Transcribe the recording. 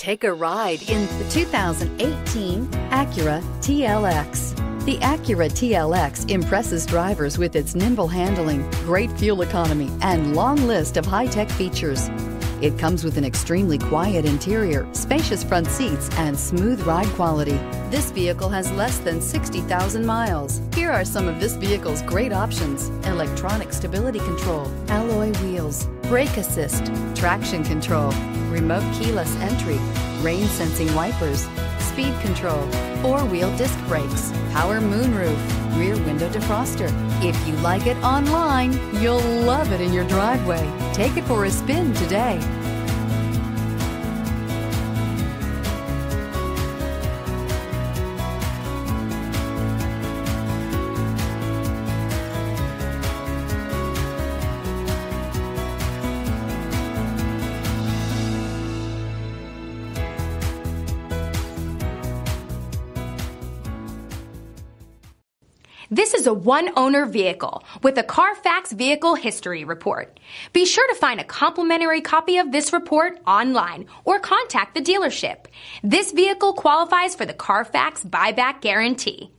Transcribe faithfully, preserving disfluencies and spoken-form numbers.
Take a ride in the two thousand eighteen Acura T L X. The Acura T L X impresses drivers with its nimble handling, great fuel economy, and long list of high-tech features. It comes with an extremely quiet interior, spacious front seats, and smooth ride quality. This vehicle has less than sixty thousand miles. Here are some of this vehicle's great options: electronic stability control, alloy wheels, brake assist, traction control, remote keyless entry, rain sensing wipers, speed control, four-wheel disc brakes, power moonroof, rear window defroster. If you like it online, you'll love it in your driveway. Take it for a spin today. This is a one-owner vehicle with a Carfax Vehicle History Report. Be sure to find a complimentary copy of this report online or contact the dealership. This vehicle qualifies for the Carfax Buyback Guarantee.